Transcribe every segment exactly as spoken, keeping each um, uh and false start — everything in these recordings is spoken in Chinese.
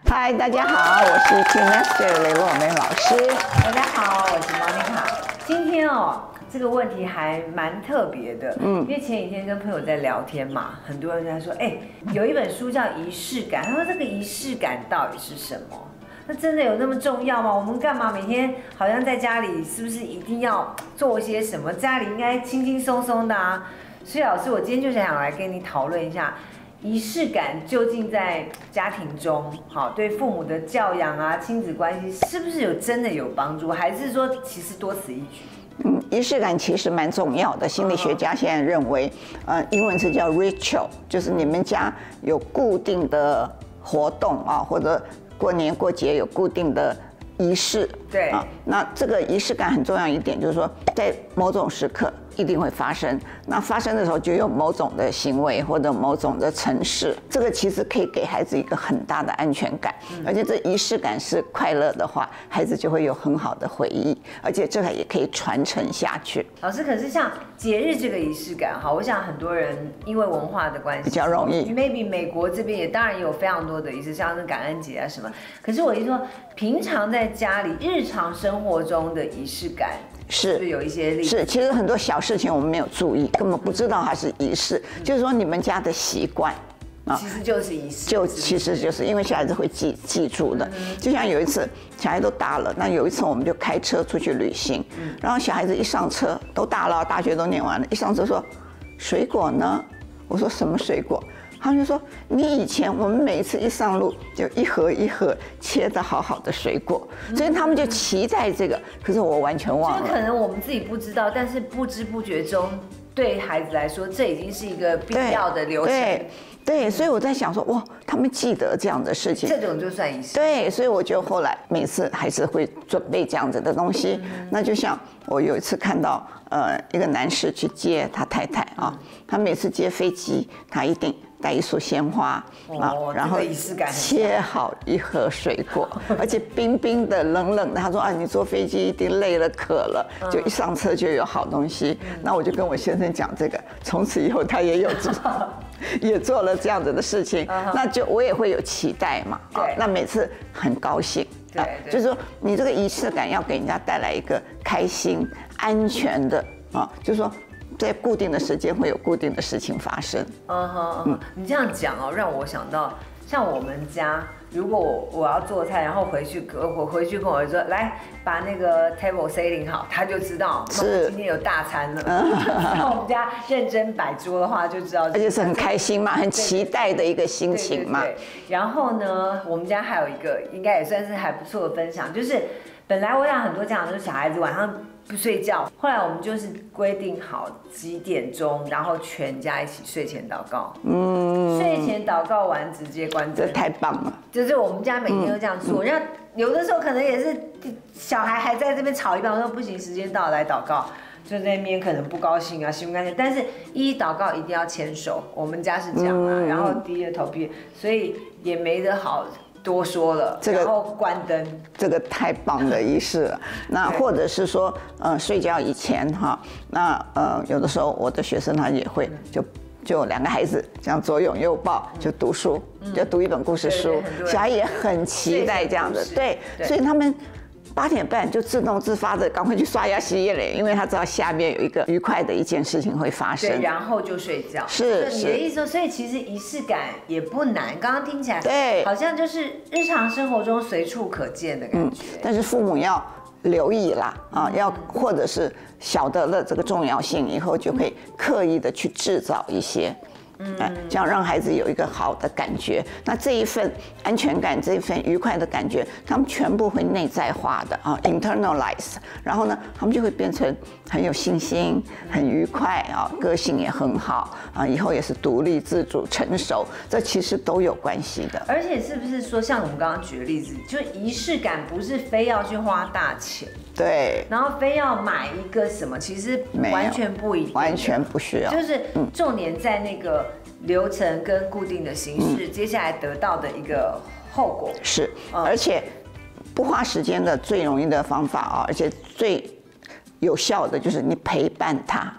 嗨，大家好，我是 Key Master 雷洛梅老师。 大家好，我是 Monica。今天哦，这个问题还蛮特别的，嗯，因为前几天跟朋友在聊天嘛，很多人在说，哎，有一本书叫《仪式感》，他说这个仪式感到底是什么？那真的有那么重要吗？我们干嘛每天好像在家里，是不是一定要做些什么？家里应该轻轻松松的啊。所以老师，我今天就想来跟你讨论一下。仪式感究竟在家庭中，好对父母的教养啊、亲子关系，是不是有真的有帮助，还是说其实多此一举？ 嗯，仪式感其实蛮重要的。心理学家现在认为，呃，英文是叫 ritual， 就是你们家有固定的活动啊，或者过年过节有固定的仪式。 对啊， 那这个仪式感很重要一点，就是说在某种时刻一定会发生。那发生的时候就有某种的行为或者某种的程式，这个其实可以给孩子一个很大的安全感，而且这仪式感是快乐的话，孩子就会有很好的回忆，而且这个也可以传承下去。 老师，可是像节日这个仪式感，哈，我想很多人因为文化的关系比较容易 ，maybe 美国这边也当然也有非常多的仪式，像是感恩节啊什么。可是我一说，平常在家里日常生活中的仪式感。是，是有一些例子。 是，其实很多小事情我们没有注意，根本不知道它是仪式。嗯、就是说，你们家的习惯啊，其实就是仪式。 就其实就是因为小孩子会记记住的。嗯、就像有一次，小孩都大了，那有一次我们就开车出去旅行，嗯、然后小孩子一上车都大了，大学都念完了，一上车说：“水果呢？”我说：“什么水果？”他们就说：“你以前我们每一次一上路就一盒一盒切的好好的水果，所以他们就期待这个。可是我完全忘了。 就可能我们自己不知道，但是不知不觉中，对孩子来说，这已经是一个必要的流程。 对，对，所以我在想说，哇，他们记得这样的事情， 这种就算仪式。 对，所以我就后来每次还是会准备这样子的东西。嗯、那就像我有一次看到，呃，一个男士去接他太太啊，嗯、他每次接飞机，他一定带一束鲜花啊， 哦、 然后切好一盒水果，而且冰冰的、冷冷的。他说啊，你坐飞机一定累了、渴了，就一上车就有好东西。嗯、那我就跟我先生讲这个，从此以后他也有做，也做了这样子的事情。Uh huh. 那就我也会有期待嘛，啊，那每次很高兴。 对， 就是说你这个仪式感要给人家带来一个开心、安全的啊，就是说。在固定的时间会有固定的事情发生。 嗯哼，嗯，你这样讲哦，让我想到，像我们家，如果我我要做菜，然后回去我回去跟我儿子说，来把那个 table setting 好，他就知道是今天有大餐了。然后我们家认真摆桌的话，就知道， 而且是很开心嘛，很期待的一个心情嘛。 对对对对。然后呢，我们家还有一个应该也算是还不错的分享，就是本来我想很多家长就是小孩子晚上不睡觉，后来我们就是规定好几点钟，然后全家一起睡前祷告。嗯，睡前祷告完直接关灯， 这太棒了。 就是我们家每天都这样做。那、嗯、有的时候可能也是小孩还在这边吵一半，我说不行，时间到了来祷告，就在那边可能不高兴啊，心不甘情。但是一祷告一定要牵手，我们家是这样啊，嗯、然后低着头皮，所以也没得好。多说了，这个、然后关灯， 这个太棒的仪式了。那或者是说，呃，睡觉以前哈，那呃，有的时候我的学生他也会就就两个孩子这样左拥右抱就读书，嗯、就读一本故事书，小孩也很期待这样的，对，对所以他们。八点半就自动自发的赶快去刷牙洗脸，因为他知道下面有一个愉快的一件事情会发生， 对，然后就睡觉。 是你的意思说，所以其实仪式感也不难，刚刚听起来对， 好像就是日常生活中随处可见的感觉。嗯、 但是父母要留意啦，啊，要或者是晓得了这个重要性以后，就可以刻意的去制造一些。嗯，这样让孩子有一个好的感觉，那这一份安全感，这一份愉快的感觉，他们全部会内在化的啊 ，internalize， 然后呢，他们就会变成很有信心、很愉快啊，个性也很好啊，以后也是独立自主、成熟，这其实都有关系的。 而且是不是说，像我们刚刚举的例子，就仪式感不是非要去花大钱， 对， 然后非要买一个什么，其实完全不一定， 完全不需要， 就是重点在那个。流程跟固定的形式，嗯、接下来得到的一个后果是，嗯、而且不花时间的最容易的方法啊，而且最有效的就是你陪伴他，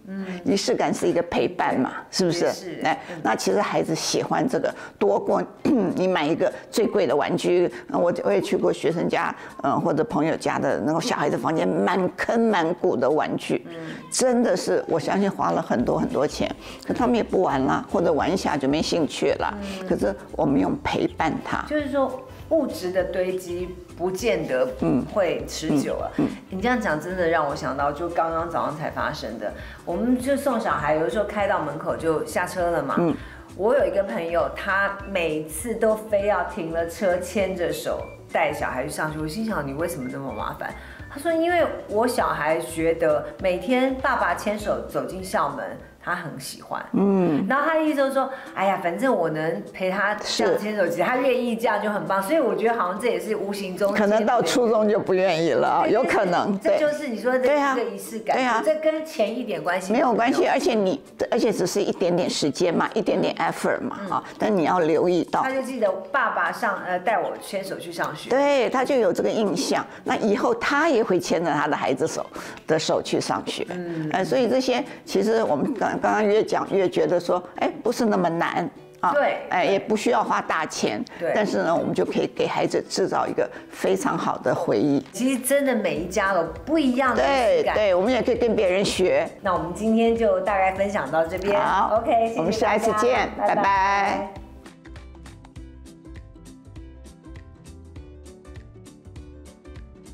嗯，仪式感是一个陪伴嘛，是不是？ 是。 哎，那其实孩子喜欢这个多过你买一个最贵的玩具。我我也去过学生家，嗯，或者朋友家的那个小孩子房间，满坑满谷的玩具，真的是我相信花了很多很多钱，可他们也不玩了，或者玩一下就没兴趣了。可是我们用陪伴他， 就是说物质的堆积不见得会持久啊。你这样讲真的让我想到，就刚刚早上才发生的，我们就送小孩，有的时候开到门口就下车了嘛。我有一个朋友，他每次都非要停了车，牵着手带小孩去上学。我心想，你为什么这么麻烦？他说，因为我小孩觉得每天爸爸牵手走进校门，他很喜欢。嗯，然后他的意思就是说，哎呀，反正我能陪他这样牵手，其实他愿意这样就很棒。所以我觉得好像这也是无形中可能到初中就不愿意了，有可能。 这就是你说的这个仪式感。 对啊， 这跟钱一点关系没有关系，而且你而且只是一点点时间嘛，一点点 effort 嘛啊，但你要留意到。 他就记得爸爸上呃带我牵手去上学， 对，他就有这个印象。那以后他也会牵着他的孩子手的手去上学。嗯，呃，所以这些其实我们刚刚刚越讲越觉得说，哎，不是那么难啊， 对， 哎，也不需要花大钱， 对， 但是呢，我们就可以给孩子制造一个非常好的回忆。 其实真的每一家有不一样的仪式感， 对，对，我们也可以跟别人学。 那我们今天就大概分享到这边， 好 ，OK，谢谢， 我们下一次见，拜拜。